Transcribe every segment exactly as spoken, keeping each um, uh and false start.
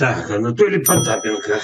Так, Анатолий Потапенко.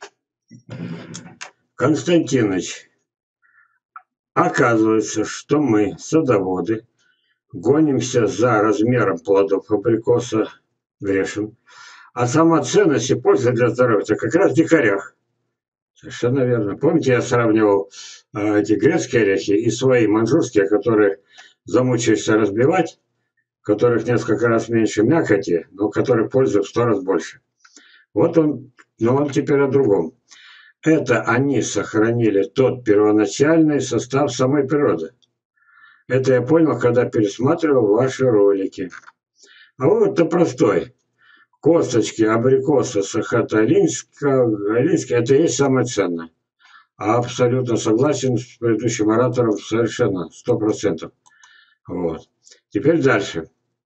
Константинович, оказывается, что мы, садоводы, гонимся за размером плодов абрикоса, грешим, а сама ценность и польза для здоровья как раз в дикарях. Совершенно верно. Помните, я сравнивал э, эти грецкие орехи и свои манжурские, которые замучаешься разбивать, которых несколько раз меньше мякоти, но которых пользы в сто раз больше. Вот он, но он теперь о другом. Это они сохранили тот первоначальный состав самой природы. Это я понял, когда пересматривал ваши ролики. А вот-то простой. Косточки абрикоса сахатолинского, это и есть самое ценное. А абсолютно согласен с предыдущим оратором совершенно, сто процентов. Вот. Теперь дальше.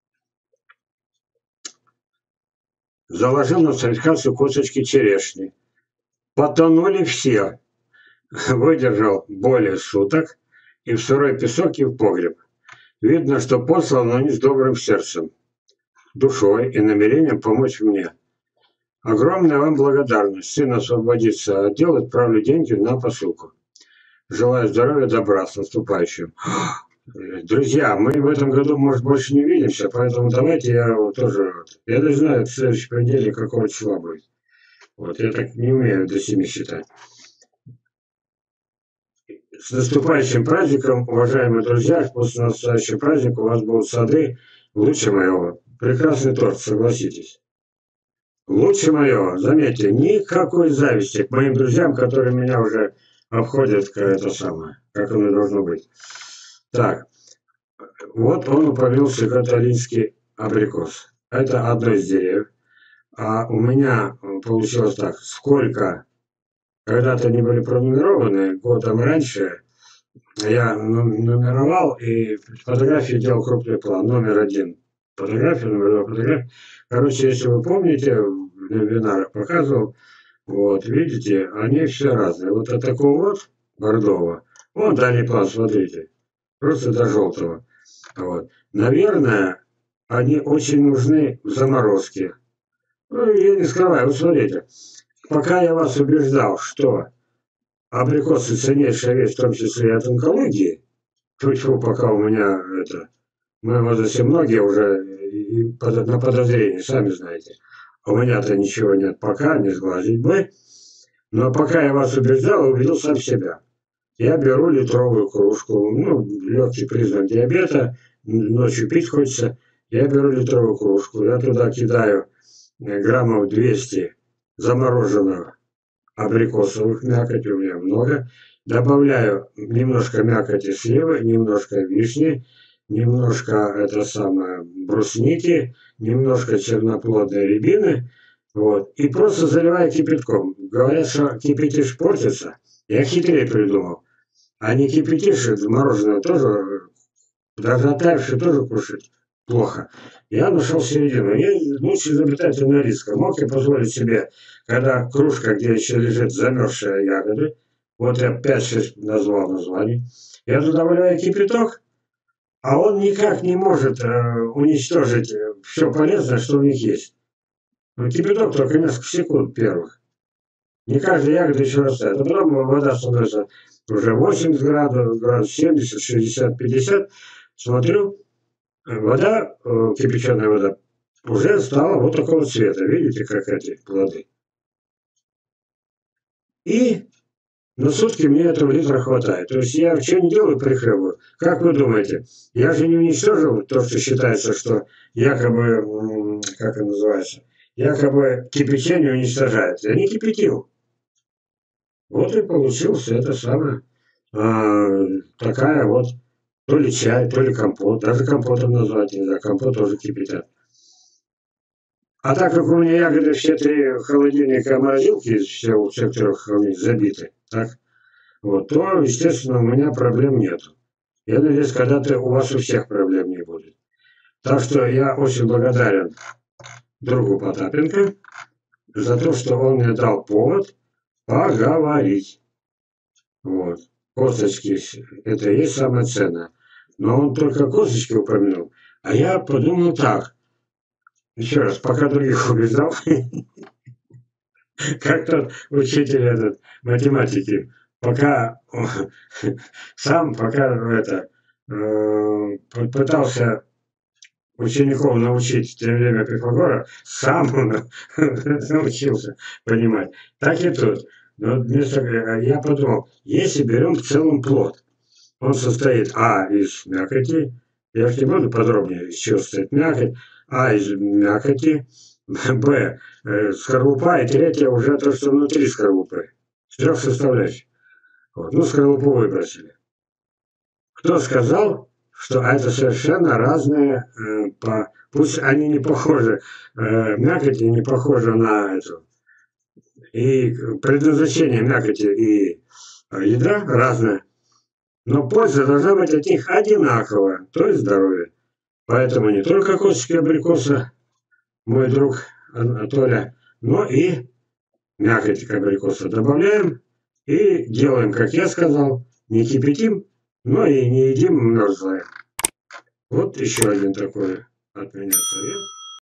Заложил на сальхацию косточки черешни. Потонули все. Выдержал более суток. И в сырой песок, и в погреб. Видно, что послан, но не с добрым сердцем, душой и намерением помочь мне. Огромная вам благодарность. Сын освободится от дел, отправлю деньги на посылку. Желаю здоровья, добра, с наступающим. Друзья, мы в этом году, может, больше не видимся, поэтому давайте я тоже... Я даже знаю, в следующий понедельник какого числа будет. Вот, я так не умею до семи считать. С наступающим праздником, уважаемые друзья, после настоящего праздника у вас будут сады лучше моего. Прекрасный торт, согласитесь. Лучше моего, заметьте, никакой зависти к моим друзьям, которые меня уже обходят, как это самое, как оно должно быть. Так, вот он упомянул сахатолинский абрикос. Это одно из деревьев. А у меня получилось так, сколько... Когда-то они были пронумерованы годом раньше. Я нумеровал и фотографии делал крупный план. Номер один фотография, номер два фотография. Короче, если вы помните, на вебинарах показывал, вот, видите, они все разные. Вот от такого вот бордового. Вон дальний план, смотрите. Просто до желтого. Вот. Наверное, они очень нужны в заморозке. Ну, я не скрываю, вот смотрите. Пока я вас убеждал, что абрикосы ценнейшая вещь, в том числе и от онкологии, тьфу-тьфу, пока у меня это, мы возрасте многие уже на подозрении, сами знаете. А у меня-то ничего нет пока, не сглазить бы. Но пока я вас убеждал, убедил сам себя. Я беру литровую кружку, ну, легкий признак диабета, ночью пить хочется. Я беру литровую кружку, я туда кидаю граммов двести замороженного абрикосовых мякоти, у меня много. Добавляю немножко мякоти сливы, немножко вишни, немножко это самое брусники, немножко черноплодной рябины. Вот. И просто заливаю кипятком. Говорят, что кипятишь портится. Я хитрее придумал. А не кипятишь, мороженое тоже, даже оттаившее тоже кушать плохо. Я нашел середину. Я лучше изобретательный риск. Мог я позволить себе, когда кружка, где еще лежит замерзшие ягоды, вот я пять-шесть назвал названий, я туда вливаю кипяток, а он никак не может э, уничтожить все полезное, что у них есть. Но кипяток только несколько секунд первых. Не каждая ягода еще растает. А потом вода становится уже восемьдесят градусов, градус семьдесят, шестьдесят, пятьдесят. Смотрю, вода, кипяченая вода, уже стала вот такого цвета. Видите, как эти плоды. И на сутки мне этого литра хватает. То есть я что не делаю, прихлебываю. Как вы думаете, я же не уничтожил то, что считается, что якобы, как это называется, якобы кипячение уничтожает. Я не кипятил. Вот и получилось это самое, а, такая вот, то ли чай, то ли компот, даже компотом назвать нельзя, компот тоже кипятят. А так как у меня ягоды все три холодильника морозилки, все, у всех трех холодильников забиты, так, вот, то, естественно, у меня проблем нету. Я надеюсь, когда-то у вас у всех проблем не будет. Так что я очень благодарен другу Потапенко за то, что он мне дал повод поговорить. Вот. Косточки, это и есть самое ценное. Но он только косточки упомянул. А я подумал так. Еще раз, пока других убеждал. Как тот учитель этот математики, пока сам, пока это, э, пытался учеников научить теорему Пифагора, сам он научился понимать. Так и тут. Но вместо, я подумал, если берем в целом плод, он состоит а из мякоти, я же не буду подробнее, из чего состоит мякоть, а из мякоти, б э, скорлупа, и третье уже то, что внутри скорлупы. С трех составляющих. Вот. Ну, скорлупу выбросили. Кто сказал, что это совершенно разные, э, по, пусть они не похожи, э, мякоть не похожа на эту, и предназначение мякоти и э, ядра разное, но польза должна быть от них одинаковая, то есть здоровье. Поэтому не только косточки абрикоса, мой друг Толя, но и мякоть абрикоса добавляем и делаем, как я сказал, не кипятим, но и не едим мерзлое. Вот еще один такой от меня совет.